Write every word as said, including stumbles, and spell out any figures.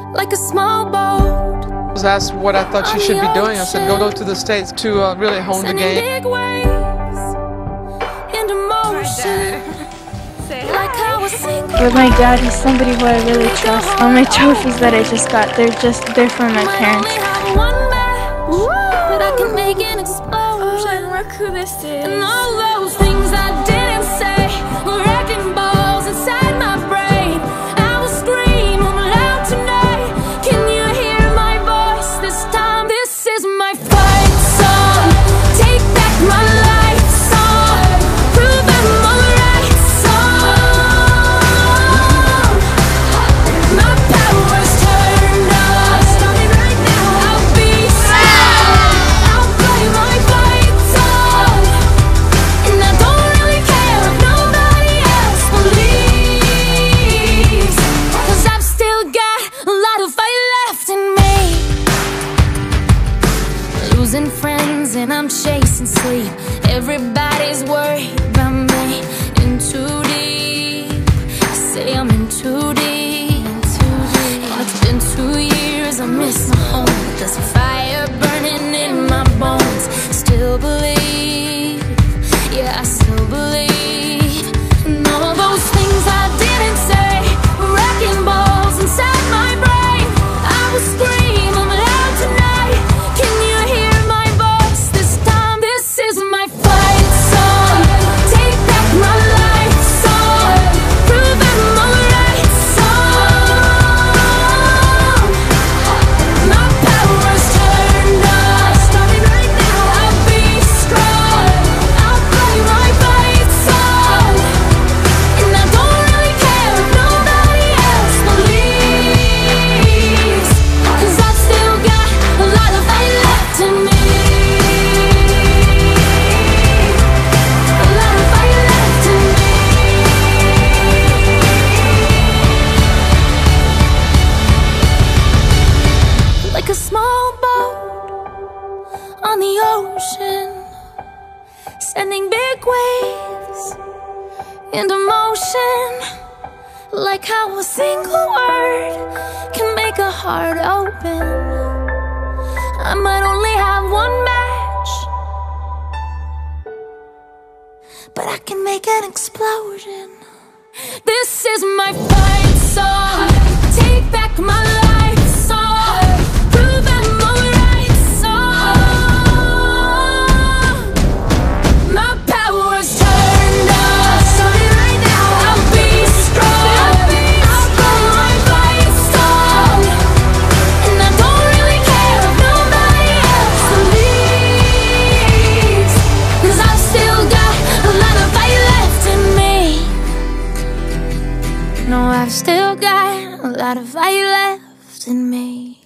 like a small boat. I was asked what I thought she should be doing. I said, go go to the States to uh, really hone the game. Big waves into motion. Like how a single But my dad is somebody who I really trust. All my trophies that I just got, they're just, they're from my parents. But I can make an explosion. Oh, look who this is. And all those things I didn't say were wrecking balls inside my brain. I will scream loud tonight. Can you hear my voice this time? This is my fight song. Take back my life song. Prove I'm alright song. My power's turned on. Starting right now. I'll be strong. I'll play my fight song. And I don't really care if nobody else believes, 'cause I've still got a lot of fight left in me. Losing friends and I'm chasing sleep. Everybody's worried about me. In too deep. Say I'm in too deep. And it's been two years, I miss my home. There's a fire burning in my bones. Still believe, yeah, I still believe. And all those things I didn't say were wrecking balls inside my brain. I will scream I'm loud tonight. Can you hear my voice this time? This is my fight song. Take back my life song. Prove I'm alright song. My power's turned on. Starting right now. I'll be strong. I'll play my fight song. And I don't really care if nobody else believes, 'cause I've still got a lot of fight left in me. A lot of fight left in me. Like a small boat on the ocean, sending big waves into motion. Like how a single word can make a heart open. I might only have one match, but I can make an explosion. This is my fight song. Take back my life song. Prove I'm alright song. My power's turned on. Starting right now. I'll be strong. I'll play my fight song. And I don't really care if nobody else believes, 'cause I've still got a lot of fight left in me. No, I've still got a lot of fight left in me.